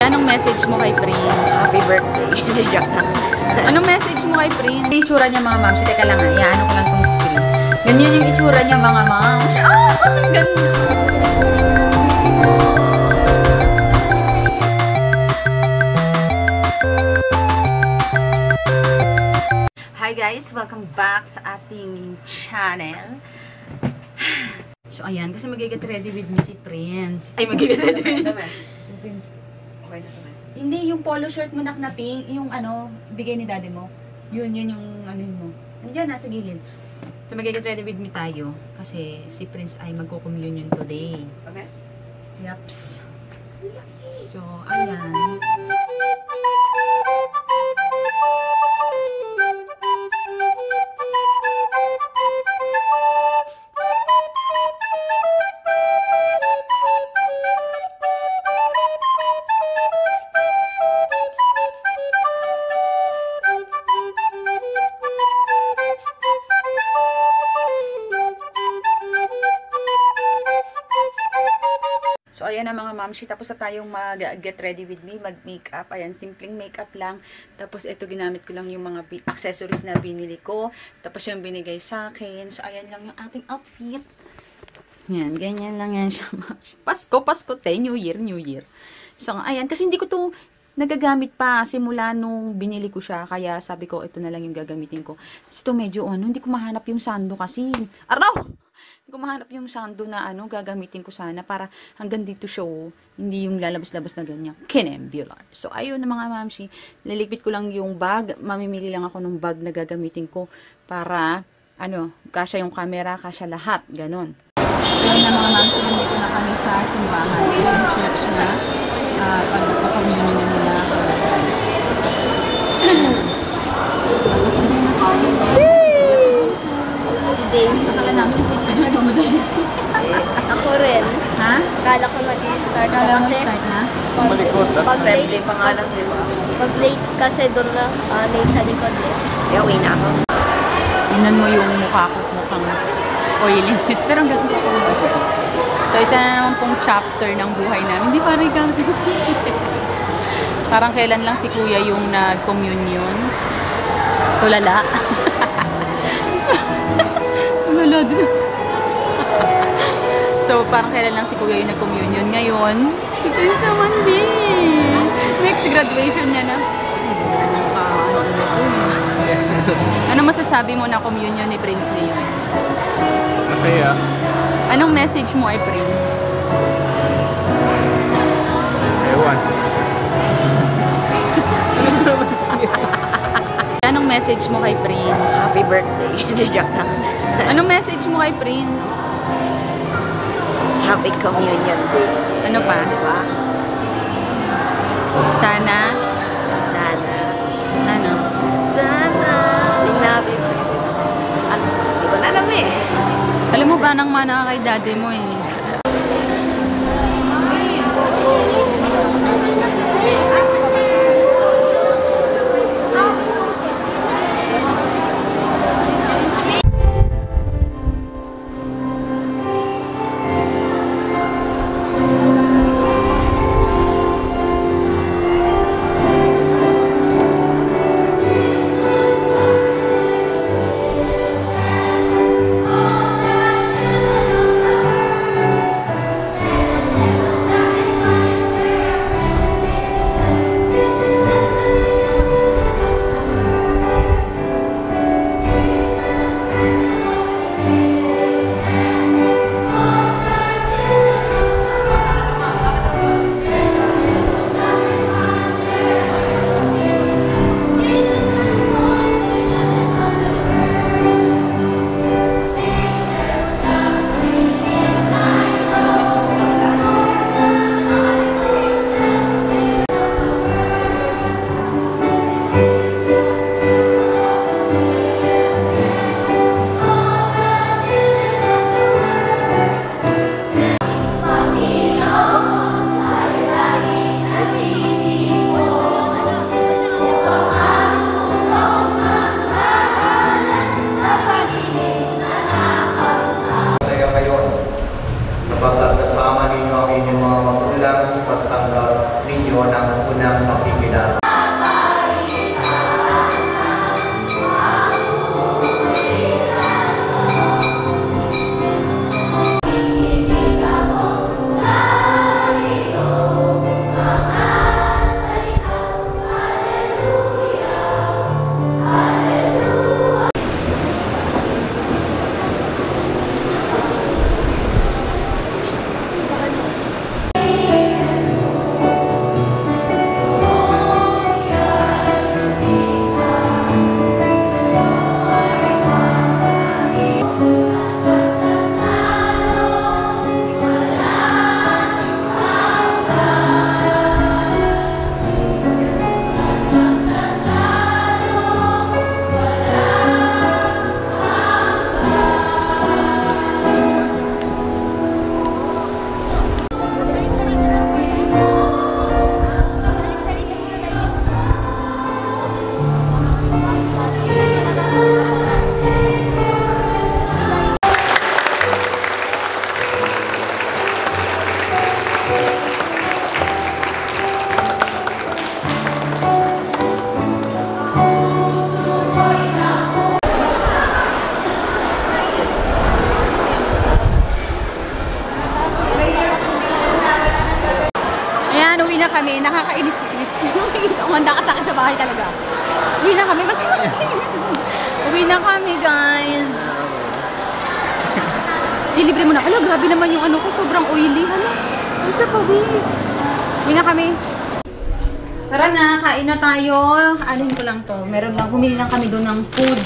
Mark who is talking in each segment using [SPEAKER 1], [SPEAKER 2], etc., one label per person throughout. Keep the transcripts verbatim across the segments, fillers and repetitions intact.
[SPEAKER 1] Anong message mo kay Prince?
[SPEAKER 2] Happy birthday.
[SPEAKER 1] Anong message mo kay Prince? Yung itsura niya mga ma'am. Teka lang ha. Iyaano ko lang tong screen. Ganyan yung itsura niya mga ma'am. Ah! Ganda! Hi guys! Welcome back sa ating channel. So ayan, kasi mag-get ready with me si Prince. Ay, mag-get ready with me. Prince.
[SPEAKER 2] Okay na naman.
[SPEAKER 1] Hindi, yung polo shirt mo nak na pink, yung ano, bigay ni daddy mo. Yun, yun yung ano mo. Nandiyan, nasa gilid. So mag-get ready with me tayo. Kasi si Prince ay magko-communion today.
[SPEAKER 2] Okay?
[SPEAKER 1] Yaps. So, ayan. So, ayan na mga mamshi. Tapos na tayong mag-get ready with me, mag-makeup. Ayan, simpleng makeup lang. Tapos, ito ginamit ko lang yung mga accessories na binili ko. Tapos, yung binigay sa akin. So, ayan lang yung ating outfit. Yan, ganyan lang yan siya. Pasko, Pasko, te. New Year, New Year. So, ayan. Kasi hindi ko to nagagamit pa simula nung binili ko siya. Kaya sabi ko, ito na lang yung gagamitin ko. Kasi ito medyo, ano, hindi ko mahanap yung sando kasi. Araw! Hindi ko mahanap yung sando na ano, gagamitin ko sana para hanggang dito show, hindi yung lalabas-labas na ganyan. Kinembular. So, ayun na mga mamshi. Laligpit ko lang yung bag. Mamimili lang ako ng bag na gagamitin ko para, ano, kasya yung camera, kasya lahat. Ganon. Ayun na mga mamshi, nandito na kami sa simbahan. Yung church na, uh, pag-communion na nila. Tapos, ganyan na sa akin. Kasi bunso. Akala namin yung place ka na nagmamadali.
[SPEAKER 2] Ako rin.
[SPEAKER 1] Ha?
[SPEAKER 2] Akala ko nag-start na
[SPEAKER 1] Akala mo
[SPEAKER 2] kasi.
[SPEAKER 1] start na?
[SPEAKER 3] Malikot.
[SPEAKER 2] Pag
[SPEAKER 3] Assembly
[SPEAKER 2] late,
[SPEAKER 3] pa nga lang, di ba?
[SPEAKER 2] pag late kasi doon na, uh, late sa likod eh.
[SPEAKER 3] Kaya uwi na ako.
[SPEAKER 1] Tingnan mo yung mukha ko, mukhang oiliness. Pero ang ganda ko. So, isa na naman pong chapter ng buhay namin. Hindi pa rin kasi parang kailan lang si Kuya yung nag-communion. Tulala. Tulala din. So, parang kailan lang si Kuya yung nag-communion. Ngayon, ito yung sa Monday. Next graduation niya na. Ano masasabi mo na communion ni Prince ngayon?
[SPEAKER 3] Masaya.
[SPEAKER 1] Anong message mo ay Prince?
[SPEAKER 3] Ewan.
[SPEAKER 1] Anong message mo kay Prince?
[SPEAKER 2] Happy birthday. Joke lang.
[SPEAKER 1] Anong message mo kay Prince?
[SPEAKER 2] Happy communion day.
[SPEAKER 1] Ano pa?
[SPEAKER 2] Diba?
[SPEAKER 1] Sana,
[SPEAKER 2] Sana.
[SPEAKER 1] ano?
[SPEAKER 2] Sana. Sinabi mo. Ah, hindi ko na alam eh.
[SPEAKER 1] Alam mo ba nang mana kay daddy mo eh? Prince!
[SPEAKER 4] unang pakikilala.
[SPEAKER 1] Uwi na kami, nakakainis-inis. Ang handa ka sa akin sa bahay talaga. Uwi na kami, ba't kami Uwi na kami, guys. Dilibre mo na. Ala, grabe naman yung ano ko, sobrang oily. Hala, isa pa, bis. Uwi na kami. Tara na, kain na tayo. Alin ko lang to. Meron lang, humili lang kami doon ng food.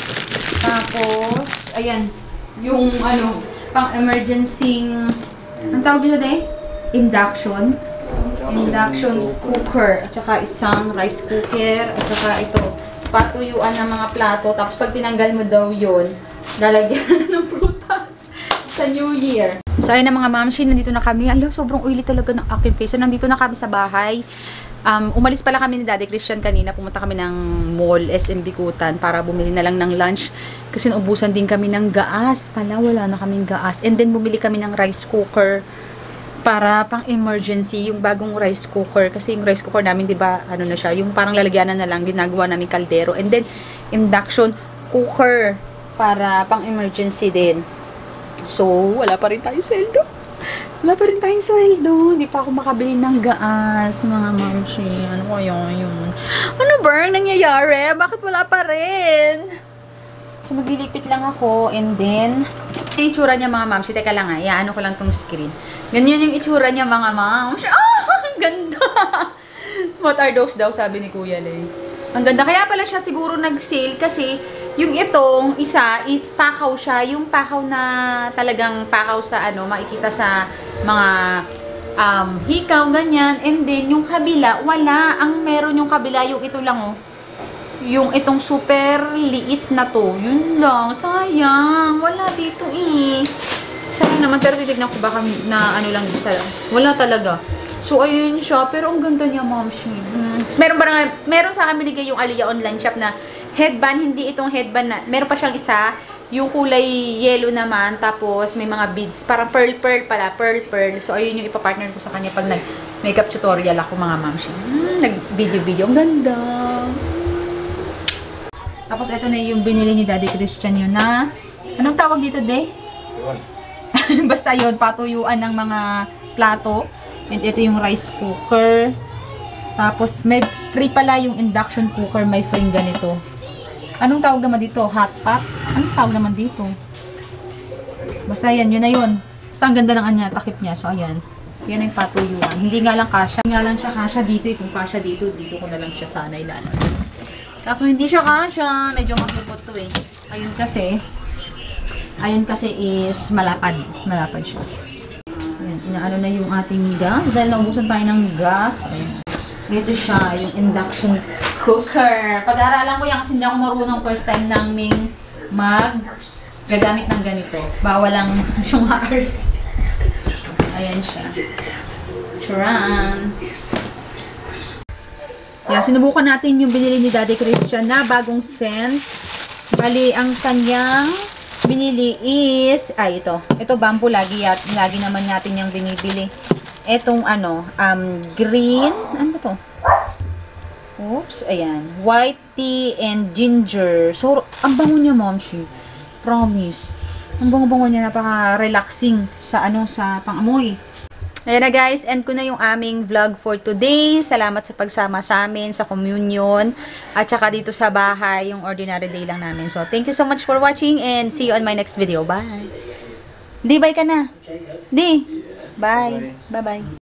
[SPEAKER 1] Tapos, ayan, yung ano, pang-emergency, ang tawag dito, de? Induction. Induction cooker, at saka isang rice cooker, at saka ito, patuyuan ng mga plato. Tapos pag tinanggal mo daw yun, lalagyan ng prutas sa New Year. So ayun na mga mamshi, nandito na kami. Ala, sobrang oily talaga ng aking face. So, nandito na kami sa bahay. Um, umalis pala kami ni Daddy Christian kanina. Pumunta kami ng mall, S M Bikutan, para bumili na lang ng lunch. Kasi naubusan din kami ng gas. Pala, wala na kaming gas. And then bumili kami ng rice cooker para pang emergency, yung bagong rice cooker. Kasi yung rice cooker namin, di ba, ano na siya, yung parang lalagyanan na lang, ginagawa namin kaldero. And then, induction cooker para pang emergency din. So, wala pa rin tayong sweldo. Wala pa rin tayong sweldo. Hindi pa ako makabili ng gas, mga mamshi. Ano ko yun, yun? Ano ba ang nangyayari? Bakit wala pa rin? So, maglilipit lang ako, and then, yung itsura niya mga mamshi, teka lang ha, iaano ko lang tong screen. Ganyan yung itsura niya mga mamshi. Ah, ang ganda! What are those daw, sabi ni Kuya Lay. Ang ganda. Kaya pala siya siguro nag-sale kasi yung itong isa is pakaw siya. Yung pakaw na talagang pakaw sa ano, makikita sa mga um, hikaw, ganyan. And then, yung kabila, wala. Ang meron yung kabila, yung ito lang oh. Yung itong super liit na to. Yun lang. Sayang. Wala dito eh. Sayang naman. Pero titignan ko baka na ano lang sa... Wala talaga. So, ayun siya. Pero ang ganda niya, momshi. Hmm. Meron ba na... Meron sa akin binigay yung Aliyah online shop na headband. Hindi itong headband na... Meron pa siyang isa. Yung kulay yellow naman. Tapos, may mga beads. Parang pearl-pearl pala. Pearl-pearl. So, ayun yung ipapartner ko sa kanya pag nag-makeup tutorial ako, mga momshi. Hmm, nag-video-video. Ang ganda. Tapos, ito na yung binili ni Daddy Christian yun na... Anong tawag dito, de? Basta yun, patuyuan ng mga plato. And ito yung rice cooker. Tapos, may free pala yung induction cooker. May free ganito. Anong tawag naman dito? Hot pot? Anong tawag naman dito? Basta yan, yun na yun. Basta ang ganda ng anya, takip niya. So, ayan. Yan yung patuyuan. Hindi nga lang kasha. Hindi nga lang siya kasha dito. Eh. Kung kasha dito, dito ko na lang siya sana ilalagay. Kaso hindi siya kasha. Medyo makipot to eh. Ayun kasi, ayun kasi is malapad. Malapad siya. Ayan, inaano na yung ating gas. Dahil naubusan tayo ng gas. Ayan. Ito siya, yung induction cooker. Pag-aaralan ko yan kasi hindi ako marunong first time naming mag gagamit ng ganito. Bawal lang siyang hours. Ayan siya. Charan! Yan, sinubukan natin yung binili ni Daddy Christian na bagong scent. Bali, ang kanyang binili is, ay ito. Ito bamboo lagi, at lagi naman natin yung binibili. Etong ano, um, green, ano ba to? Oops, ayan. White tea and ginger. So, ang bango niya, Momshi. Promise. Ang bango-bango niya, napaka-relaxing sa ano, sa pang-amoy. Ayan na guys, end ko na yung aming vlog for today. Salamat sa pagsama sa amin, sa communion, at saka dito sa bahay, yung ordinary day lang namin. So, thank you so much for watching and see you on my next video. Bye! Di, bye ka na. Di, bye. Bye-bye.